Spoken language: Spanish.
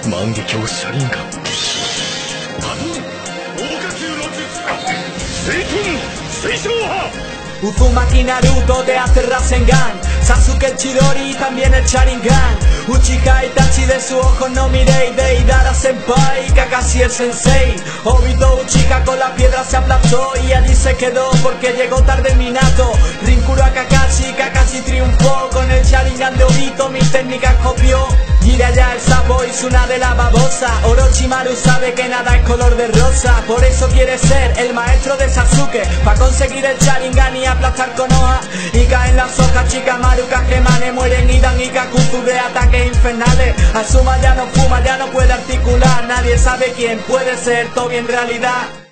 万華鏡車輪眼 Uzumaki Naruto te hace Rasengan, Sasuke el Chidori y también el Sharingan. Uchiha Itachi de su ojo no miréis, Deidara Senpai, Kakashi el Sensei. Obito Uchiha con la piedra se aplastó y allí se quedó porque llegó tarde el Minato. Rinkuro a Kakashi, Kakashi triunfó con el Sharingan de Obito, mis técnicas copió. Jiraiya el sapo y Suna de la babosa. Orochimaru sabe que nada es color de rosa, por eso quiere ser el maestro de Sasuke, pa' conseguir el Sharingan y aplastar con hoja. Y caen las hojas, Shikamaru, Kagemane, mueren Hidan y Kakuzu de ataques infernales. Asuma ya no fuma, ya no puede articular, nadie sabe quién puede ser Tobi en realidad.